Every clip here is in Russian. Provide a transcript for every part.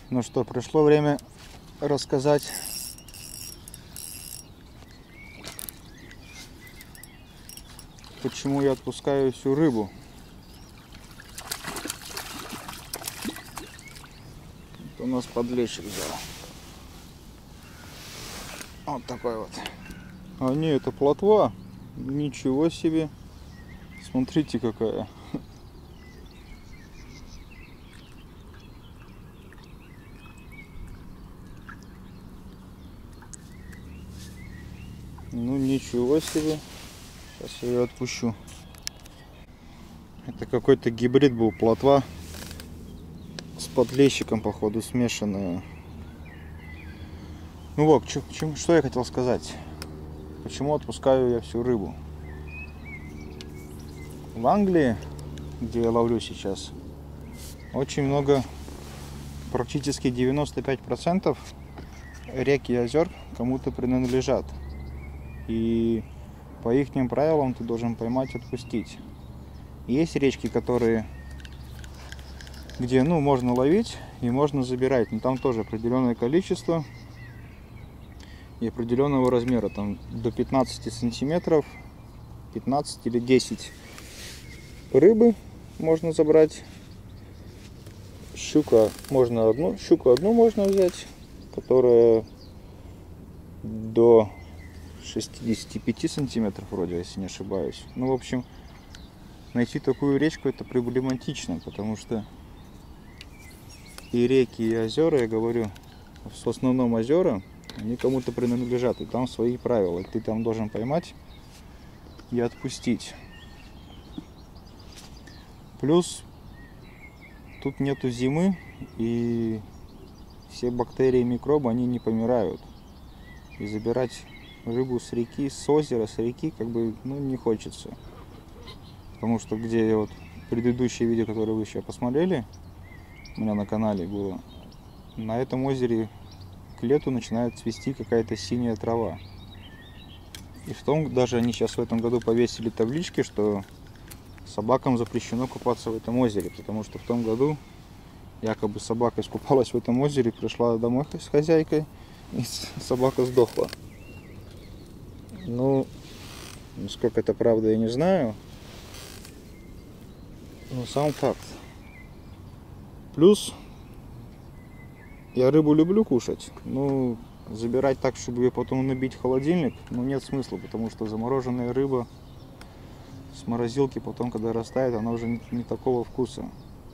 Ну что, пришло время рассказать, почему я отпускаю всю рыбу. Это у нас подлещик взял. Вот такой вот. А не, это плотва. Ничего себе. Смотрите, какая. Ну ничего себе. Сейчас я ее отпущу. Это какой-то гибрид был, плотва с подлещиком, походу, смешанная. Ну вот, что я хотел сказать. Почему отпускаю я всю рыбу? В Англии, где я ловлю сейчас, очень много, практически 95% рек и озер кому-то принадлежат. И по их правилам ты должен поймать и отпустить. Есть речки, где можно ловить и можно забирать, но там тоже определенное количество и определенного размера, там до 15 сантиметров, 15 или 10 рыбы можно забрать. Щуку одну можно взять, которая до 65 сантиметров вроде, если не ошибаюсь. Ну, в общем, найти такую речку — это проблематично, потому что и реки, и озера, я говорю, в основном озера, они кому-то принадлежат, и там свои правила. Ты там должен поймать и отпустить. Плюс тут нету зимы, и все бактерии и микробы, они не помирают. И забирать рыбу с реки, с озера, с реки, не хочется. Потому что где вот предыдущее видео, которое вы еще посмотрели, у меня на канале было, на этом озере к лету начинает цвести какая-то синяя трава. И даже они сейчас в этом году повесили таблички, что собакам запрещено купаться в этом озере, потому что в том году якобы собака искупалась в этом озере, пришла домой с хозяйкой, и собака сдохла. Ну, насколько это правда, я не знаю, но сам факт. Плюс я рыбу люблю кушать, но забирать так, чтобы ее потом набить в холодильник, нет смысла, потому что замороженная рыба с морозилки потом, когда растает, она уже не такого вкуса.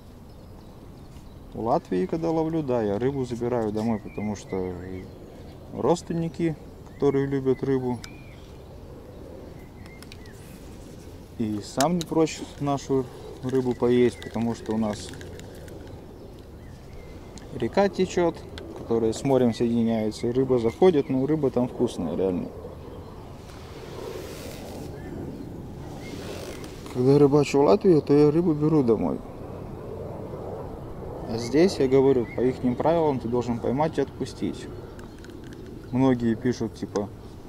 В Латвии, когда ловлю, да, я рыбу забираю домой, потому что родственники, которые любят рыбу, и сам не прочь нашу рыбу поесть, потому что у нас река течет, которая с морем соединяется, и рыба заходит, но рыба там вкусная, реально. Когда рыбачу в Латвии, то я рыбу беру домой. А здесь, я говорю, по их правилам ты должен поймать и отпустить. Многие пишут, типа,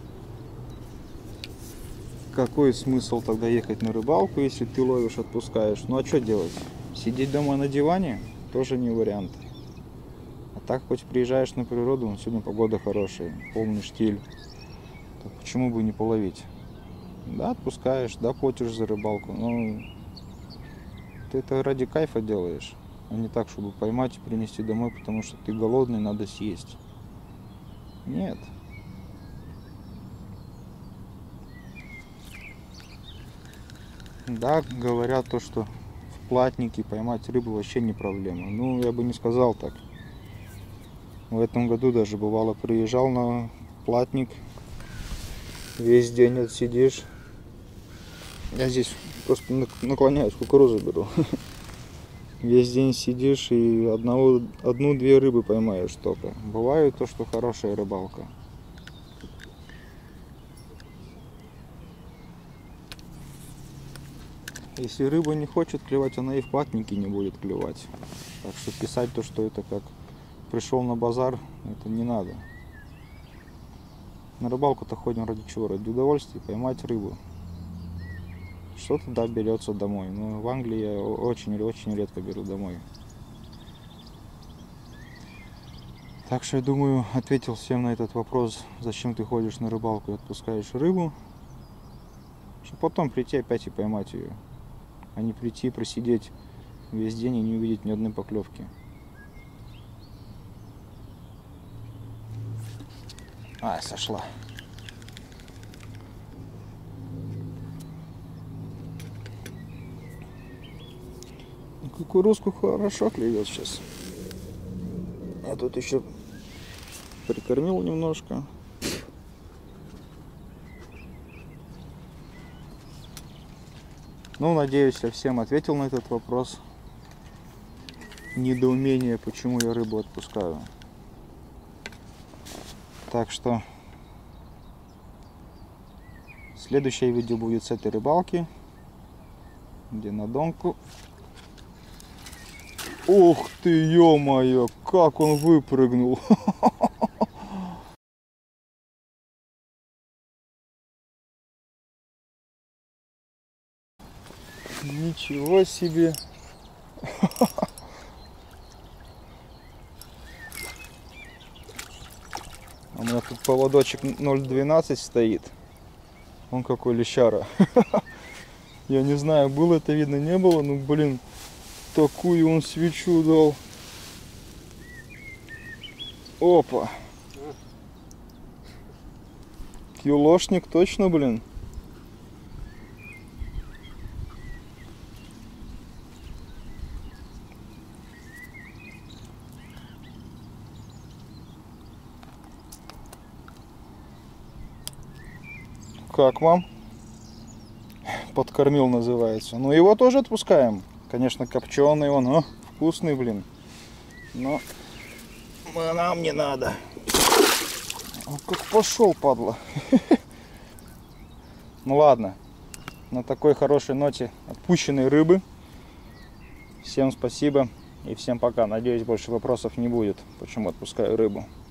какой смысл тогда ехать на рыбалку, если ты ловишь, отпускаешь? Ну а что делать? Сидеть дома на диване тоже не вариант. А так хоть приезжаешь на природу, сегодня погода хорошая, полный штиль, так почему бы не половить? Да, отпускаешь, да, платишь за рыбалку, но ты это ради кайфа делаешь, а не так, чтобы поймать и принести домой, потому что ты голодный, надо съесть. Нет. Да, говорят то, что в платнике поймать рыбу вообще не проблема. Ну, я бы не сказал так. В этом году даже бывало, приезжал на платник, весь день отсидишь. Я здесь просто наклоняюсь, кукурузу беру. Весь день сидишь и одну-две рыбы поймаешь только. Бывает то, что хорошая рыбалка. Если рыба не хочет клевать, она и в платнике не будет клевать. Так что писать то, что это как пришел на базар, это не надо. На рыбалку-то ходим ради чего? Ради удовольствия, поймать рыбу. Что-то, да, берется домой. Но в Англии я очень редко беру домой. Так что я думаю, ответил всем на этот вопрос, зачем ты ходишь на рыбалку и отпускаешь рыбу, чтобы потом прийти опять и поймать ее, а не прийти просидеть весь день и не увидеть ни одной поклевки. Сошла. Кукурузку хорошо клюет сейчас. Я тут еще прикормил немножко. Ну, надеюсь, я всем ответил на этот вопрос. Недоумение, почему я рыбу отпускаю. Так что следующее видео будет с этой рыбалки, где на донку. Ух ты, ё-моё, как он выпрыгнул! Ничего себе! У меня тут поводочек 0,12 стоит. Он какой лещара. Я не знаю, было это видно, не было, но, блин, такую он свечу дал. Опа. Килошник точно, блин. Как вам? Подкормил, называется. Ну, его тоже отпускаем. Конечно, копченый он, вкусный, блин. Но нам не надо. Он как пошел, падла. Ну ладно. На такой хорошей ноте отпущенной рыбы. Всем спасибо и всем пока. Надеюсь, больше вопросов не будет, почему отпускаю рыбу.